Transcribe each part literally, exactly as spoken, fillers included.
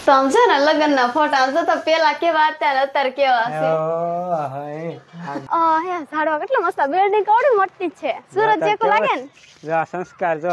સમજો ને લગન ના ફોટા જો તો પેલા કેવા હતા અત્યારે કેવા છે ઓ હે ઝાડવા કેટલો મસ્ત બિલ્ડિંગ કેવડી મોટી છે સુરત જેવું લાગે ને જો સંસ્કાર જો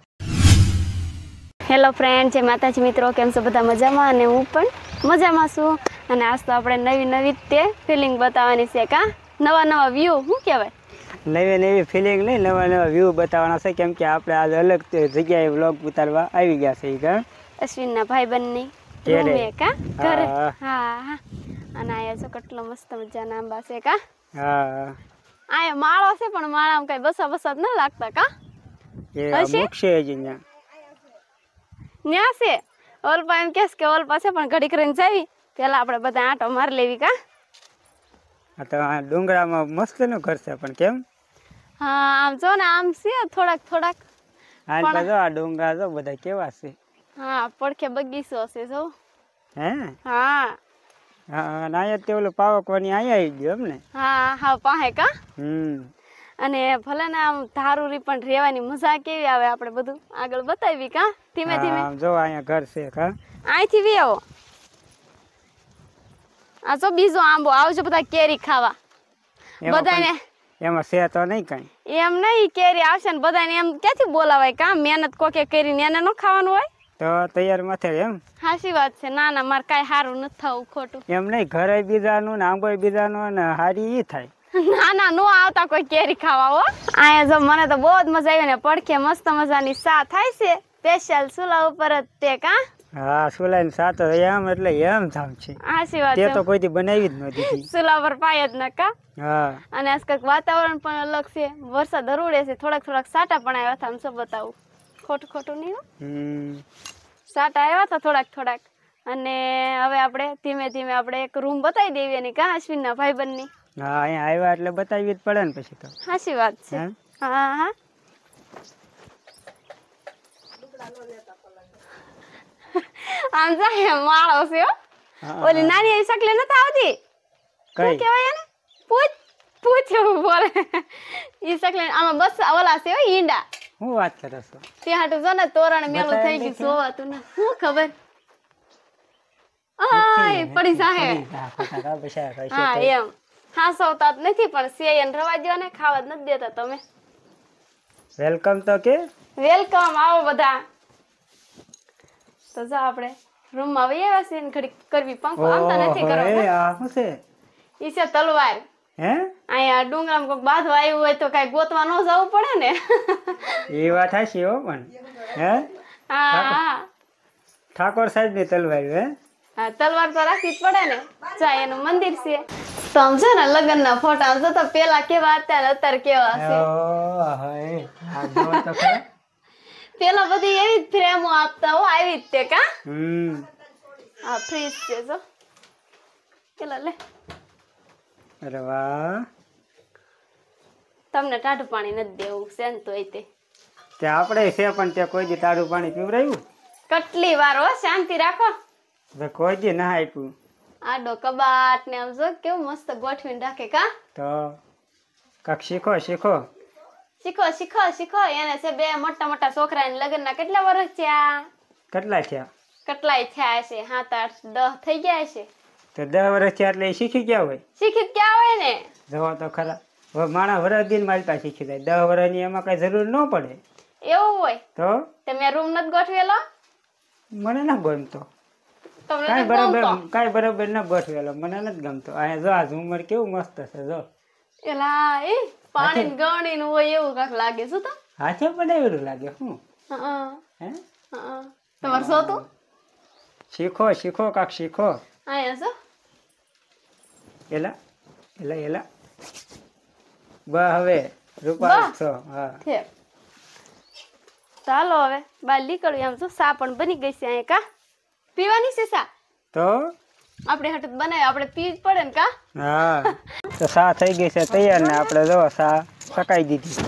હેલો ફ્રેન્ડ જય માતાજી મિત્રો કેમ છો બધા મજામાં અને હું પણ મજામાં છું અને આજ તો આપણે નવી નવી તે ફિલિંગ બતાવવાની છે કા નવા નવા વ્યૂ શું કહેવાય નવી નવી ફિલિંગ નહીં નવા નવા વ્યૂ બતાવવાના છે કેમ કે આપણે આજ અલગ જગ્યાએ વ્લોગ ઉતારવા આવી ગયા છે કા અશ્વિનના ભાઈબંધની રૂમે કા ઘરે હા હા અને આયા જો કેટલો મસ્ત મજાના આંબા છે કા હા આયા માળો છે પણ માળામાં કઈ બસા બસા ન લાગતા કા એ મુક્ષે જ ન્યા ન્યા છે ઓલપા એમ કેસ કે ઓલપા છે પણ ઘડી કરીને જાવી પેલા આપણે બધા આંટો મારી લેવી કા આ તો આ ડુંગરામાં મસ્ત નું ઘર છે પણ કેમ હા આમ જો ને આમ છે થોડાક થોડાક આ તો જો આ ડુંગરા જો બધા કેવા છે હા પડખે બગીચો છે જો હે હા હા ના તે ઓલું પાવકવાની આયા આવી ગયો એમ ને હા હા પાહે કા હમ અને ભલે ને આમ ધારુરી પણ રહેવાની મજા કેવી આવે આપણે બધું આગળ બતાવી કા ધીમે ધીમે જો અહીંયા ઘર છે કા અહીંથી વી આવો આ જો બીજો આંબો આવજો બધા કેરી ખાવા બધાને એમાં છે તો નહીં કઈ એમ નહીં કેરી આવશે ને બધાને એમ ક્યાંથી બોલાવાય કા મહેનત કોકે કરીને એને ન ખાવાનું હોય તો તૈયાર માથે એમ હાચી વાત છે ના ના મારે કાંઈ સારું નથી થવું ખોટું એમ નહીં ઘરે બીજાનું ને આંબો બીજાનું ને હારી ઈ થાય ના ના નો આવતા કોઈ કેરી ખાવા હો અહીંયા જો મને તો બહુ જ મજા આવી ને પડખે મસ્ત મજાની સા થાય છે સ્પેશિયલ સુલા ઉપર જ તે કા હા સુલા ની સા તો એમ એટલે એમ થામ છે હાચી વાત તે તો કોઈથી બનાવી જ નહોતી સુલા પર પાય જ ન કા હા અને આજ કંઈક વાતાવરણ પણ અલગ છે વરસાદ હરુડે છે થોડાક થોડાક સાટા પણ આવ્યા હતા આમ શું બતાવું ખોટું ખોટું નહીં હમ સાટા આવ્યા હતા થોડાક થોડાક અને હવે આપણે ધીમે ધીમે આપણે એક રૂમ બતાવી દેવી એની કા અશ્વિનના ભાઈબંધની હા અહીંયા આવ્યા એટલે બતાવી જ પડે ને પછી તો સાચી વાત છે હા હા આમ જાય માળો છે ઓલી નાની એવી શકલે નથી આવતી શું કહેવાય એને પૂછ પૂછ એવું બોલે ઈ શકલે આમાં બસ ઓલા છે ઈંડા હું વાત કરે છો ત્યાં હાટું જો ને તોરણ મેલું થઈ ગયું જોવાતું ને શું ખબર આય પડી જાહે હા એમ હાસવતા જ નથી પણ સેયન રવા દો ને ખાવા જ નથી દેતા તમે વેલકમ તો કે વેલકમ આવો બધા તો જો આપણે રૂમ માં વહી આવ્યા છે ને ઘડી કરવી પંખો આમ તો નથી કરવો આ શું છે ઈ છે તલવાર હે અહીંયા ડુંગરામાં કોઈક બાંધવા આવ્યું હોય તો કઈ ગોતવા ન જવું પડે ને એ વાત હાચી હો પણ હે હા હા ઠાકોર સાહેબ ની તલવાર હે હા તલવાર તો રાખવી જ પડે ને જા એનું મંદિર છે સમજો ને લગન ના ફોટા જો તો પેલા કેવા હતા ને અત્યારે કેવા છે પેલા બધી એવી જ ફ્રેમો આપતા હો આવી જ તે કા હમ હા ફ્રીજ છે જો પેલા લે અરે વાહ તમને ટાઢું પાણી નથી દેવું છે ને તોય તે તે આપણે છે પણ તે કોઈ દી ટાઢું પાણી પીવરાયું કેટલી વાર હો શાંતિ રાખો કોઈ દી ના આપ્યું આડો કબાટ ને આમ જો કેવું મસ્ત ગોઠવીને રાખે કા તો કાક શીખો શીખો શીખો શીખો શીખો એને છે બે મોટા મોટા છોકરા ને લગ્ન ના કેટલા વર્ષ થયા કેટલા થયા કેટલાય થયા હશે સાત આઠ દસ થઈ ગયા હશે તો દસ વર્ષ થયા એટલે શીખી ગયા હોય શીખી ક્યાં હોય ને જવા તો ખરા હવે માણસ વરસ દિન મારી પાસે શીખી જાય દસ વર્ષ ની એમાં કઈ જરૂર ન પડે એવું હોય તો તમે રૂમ નથી ગોઠવેલો મને ના ગમતો તમને કાઈ બરાબર કાઈ બરાબર ના ગોઠવેલો મને નથી ગમતો અહીંયા જો આ ઝુમર કેવું મસ્ત છે જો એલા એ પાણી ગણી નું હોય એવું કાક લાગે શું તો હાથે બનાવેલું લાગે હું હે તમારે શું તું શીખો શીખો કાક શીખો અહીંયા છો એલા એલા એલા બા હવે રૂપા છો હા છે ચાલો હવે બાર નીકળ્યું આમ જો સા પણ બની ગઈ છે અહીંયા કા પીવાની છે સા તો આપણે હટ બનાવી આપણે પી જ પડે ને કા હા તો સા થઈ ગઈ છે તૈયાર ને આપણે જો સા પકાઈ દીધી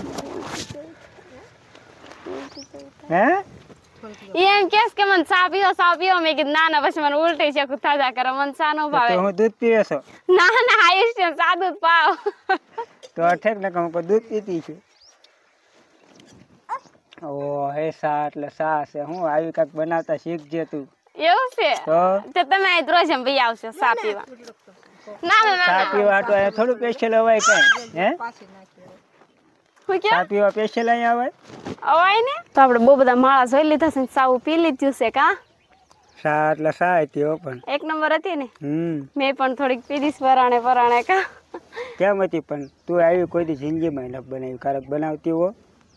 હે એમ કેસ કે મને સા પીવો સા પીવો મેં કીધું ના ના પછી મને ઉલટી છે થાજા કરે મને સા નો ભાવે હું દૂધ પીવે છો ના ના આયુષ છે સા દૂધ પાવ તો ઠેક ને હું દૂધ પીતી છું ઓ હે સા એટલે સા છે હું આવી કાંઈક બનાવતા શીખજે તું એવું છે તો તો તમે અહીં રોજ એમ ભાઈ આવશો ચા પીવા ના ના ચા ના પીવા તો અહીંયા થોડું સ્પેશિયલ અવાય કઈ હે હું કે ચા પીવા સ્પેશિયલ અહીંયા અવાય અવાય ને તો આપણે બહુ બધા માળા જોઈ લીધા છે ને સાવ પી લીધું છે કા શા એટલે શા હતી હો પણ એક નંબર હતી ને હમ મેં પણ થોડીક પીધીશ પરાણે પરાણે કા કેમ હતી પણ તું આવી કોઈ દી જિંદગીમાં ન બનાવી કારક બનાવતી હો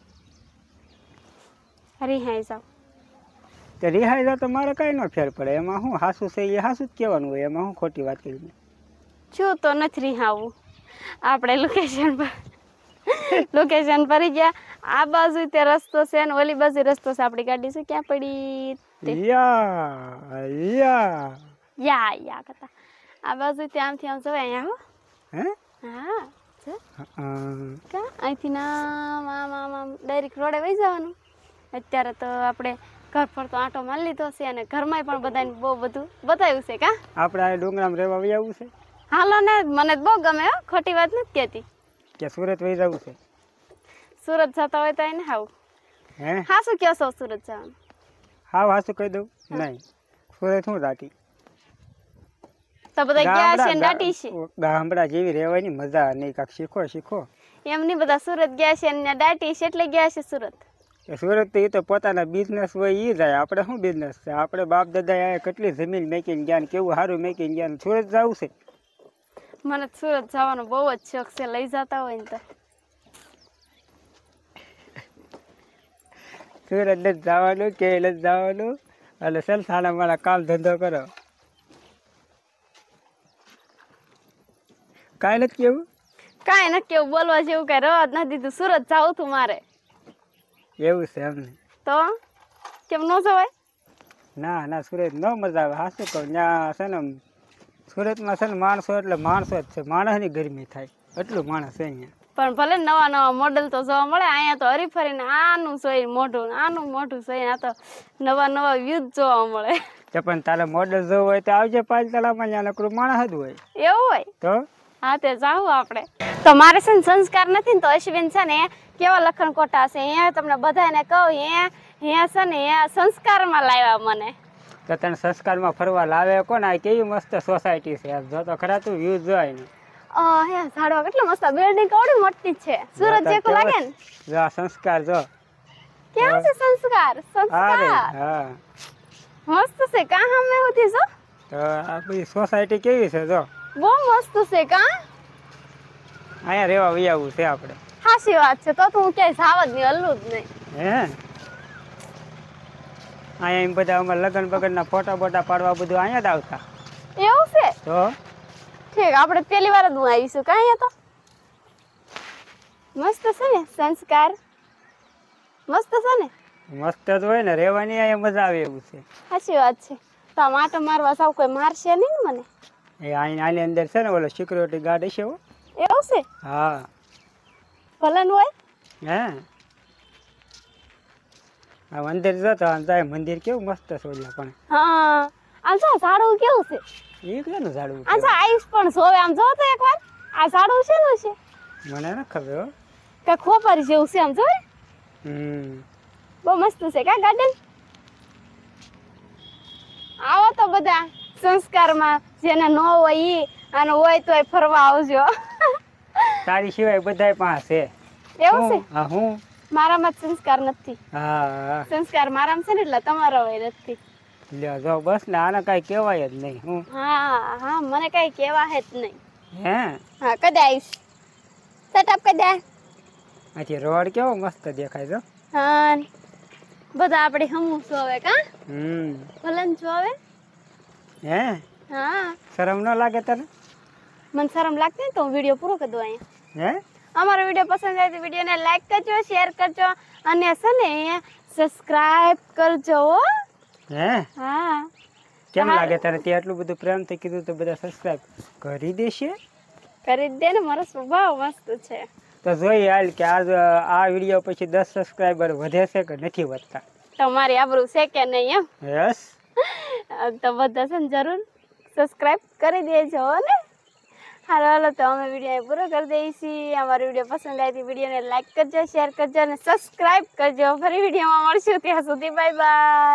અરે હા સાવ તો રિહાઈ જાય તો મારે કાંઈ ન ફેર પડે એમાં શું હાસું છે એ હાસું જ કહેવાનું હોય એમાં શું ખોટી વાત કરી છું તો નથી રિહાવું આપણે લોકેશન પર લોકેશન પર ગયા આ બાજુ તે રસ્તો છે ને ઓલી બાજુ રસ્તો છે આપણી ગાડી છે ક્યાં પડી તે? યા યા યા યા કરતા આ બાજુ તે આમથી આમ જવાય અહીંયા હો હે હા છે હં. કા અહીંથી નામ આમ આમ આમ ડાયરેક્ટ રોડે વહી જવાનું અત્યારે તો આપણે ઘર પર તો આંટો મારી લીધો છે અને ઘરમાં પણ બધાને બહુ બધું બતાવ્યું છે કા આપણે આ ડુંગરામાં રહેવા વહી આવવું છે હાલો ને મને બહુ ગમે હો ખોટી વાત નથી કહેતી કે સુરત વહી જવું છે સુરત જતા હોય તો એને હાવ હે હા શું કહો છો સુરત જવાનું હાવ હાસું કહી દઉં નહીં સુરત શું રાતી તો બધા ગયા છે ને દાટી છે ગામડા જેવી રહેવાની મજા નહીં કાંક શીખો શીખો એમ નહીં બધા સુરત ગયા છે ને દાટી છે એટલે ગયા છે સુરત એ સુરત તો એ તો પોતાના બિઝનેસ હોય એ જાય આપણે શું બિઝનેસ છે આપણે બાપ દાદા આ કેટલી જમીન મેકીને ગયા ને કેવું સારું મેકીને ગયા ને સુરત જવું છે મને તો સુરત જવાનો બહુ જ શોખ છે લઈ જતા હોય ને તો સુરત નથી જવાનું કે નથી જવાનું એટલે ચાલ સાડા મારા કામ ધંધો કરો કાંઈ નથી કેવું કાંઈ નથી કેવું બોલવા જેવું કાંઈ રવા જ નથી દીધું સુરત જાવું તું મારે એવું છે એમને તો કેમ ન જવાય ના ના સુરત ન મજા આવે હા શું કહું ત્યાં છે ને સુરતમાં છે ને માણસો એટલે માણસો જ છે માણસની ગરમી થાય એટલું માણસ છે અહીંયા પણ ભલે નવા નવા મોડલ તો જોવા મળે અહીંયા તો હરીફરીને આનું જોઈ મોઢું આનું મોઢું જોઈને આ તો નવા નવા વ્યૂ જોવા મળે તો પણ તારે મોડલ જોવું હોય તો આવજે પાંચ તલામાં ત્યાં નકરું માણસ જ હોય એવું હોય તો હા તે જાવું આપણે તો મારે છે ને સંસ્કાર નથી ને તો અશ્વિન છે ને કેવા લખણ કોટા છે અહીંયા તમને બધાને કહું અહીંયા અહીંયા છે ને અહીંયા સંસ્કારમાં લાવ્યા મને તો તને સંસ્કારમાં ફરવા લાવે કોણ આ કેવી મસ્ત સોસાયટી છે જો તો ખરા તું વ્યૂ જોય ને હે ઝાડવા કેટલા મસ્ત બિલ્ડિંગ કેવડી મોટી છે સુરત જેવું લાગે ને જો આ સંસ્કાર જો કેવું છે સંસ્કાર અરે સંસ્કાર હા મસ્ત છે કા હમે હોતી છો તો આ બધી સોસાયટી કેવી છે જો બહુ મસ્ત છે કા અહીંયા રહેવા વહી આવવું છે આપણે હાચી વાત છે તો તો હું ક્યાંય જાવ જ નહીં હલ્લું જ નહીં હે અહીંયા એમ બધા અમારે લગ્ન બગનના ફોટા બોટા પાડવા બધું અહીંયા જ આવતા એવું છે તો ઠીક આપણે પહેલી વાર જ હું આવીશું કા અહીંયા તો મસ્ત છે ને સંસ્કાર મસ્ત છે ને મસ્ત જ હોય ને રહેવાની અહીંયા મજા આવે એવું છે સાચી વાત છે તો આમ આટો મારવા સાવ કોઈ મારશે નહીં ને મને એ અહીં આની અંદર છે ને ઓલો સિક્યુરિટી ગાર્ડ છે હો એવું છે હા ભલન હોય હે આ મંદિર જતો આમ જાય મંદિર કેવું મસ્ત છે ઓલા પણ હા આમ જો ઝાડવું કેવું છે એ કેનું ઝાડવું આમ જો આઈસ પણ જોવે આમ જો તો એકવાર આ ઝાડવું શેનું છે મને ન ખબર હો કે ખોપારી જેવું છે આમ જો હમ બહુ મસ્ત છે કા ગાર્ડન આવો તો બધા સંસ્કારમાં જેને ન હોય ઈ અને હોય તોય ફરવા આવજો તારી સિવાય બધાય પાસે એવું છે હા હું મારામાં જ સંસ્કાર નથી હા સંસ્કાર મારામાં છે ને એટલે તમારો હોય નથી લ્યો જો બસ ને આને કાંઈ કહેવાય જ નહીં હું હા હા મને કઈ કહેવા હે જ નહીં હે હા કદાઈશ સેટઅપ કદાય આથી રોડ કેવો મસ્ત દેખાય છે હા બધા આપણે હમું જોવે કા હમ ભલન જોવે હે હા શરમ ન લાગે તને મને શરમ લાગતી ને તો હું વિડીયો પૂરો કરી દઉં અહીંયા હે અમારો વિડીયો પસંદ આવે તો વિડીયોને લાઈક કરજો શેર કરજો અને છે ને સબસ્ક્રાઇબ કરજો હો. હે હા કેમ લાગે તને તે આટલું બધું પ્રેમથી કીધું તો બધા સબસ્ક્રાઇબ કરી દેશે કરી જ દે ને મારો સ્વભાવ મસ્ત છે તો જોઈએ હાલ કે આજ આ વિડીયો પછી દસ સબસ્ક્રાઇબર વધે છે કે નથી વધતા તમારી આબરૂ છે કે નહીં યસ એમ તો બધા છે ને જરૂર સબસ્ક્રાઇબ કરી દેજો હો ને હાલો હાલો તો અમે વિડીયો પૂરો કરી દઈશી અમારો વિડીયો પસંદ આવી તો વિડીયોને લાઈક કરજો શેર કરજો અને સબસ્ક્રાઇબ કરજો ફરી વિડીયોમાં મળશું ત્યાં સુધી બાય બાય.